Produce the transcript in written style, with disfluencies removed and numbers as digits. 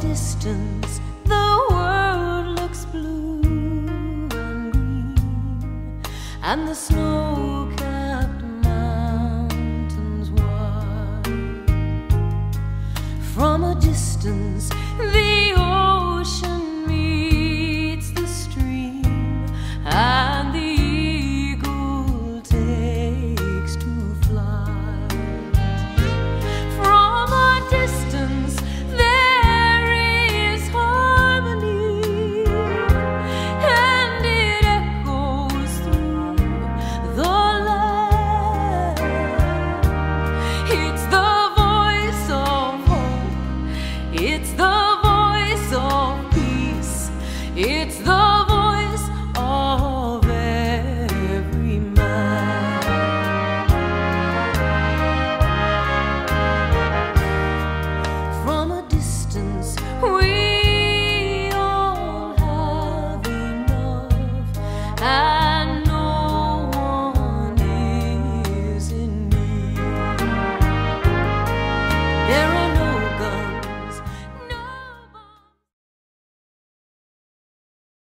distance, the world looks blue and green, and the snow-capped mountains wide. From a distance, the ocean meets the stream, and the eagle takes to flight. From a distance, there is harmony, and it echoes through the land. It's the voice of hope, it's the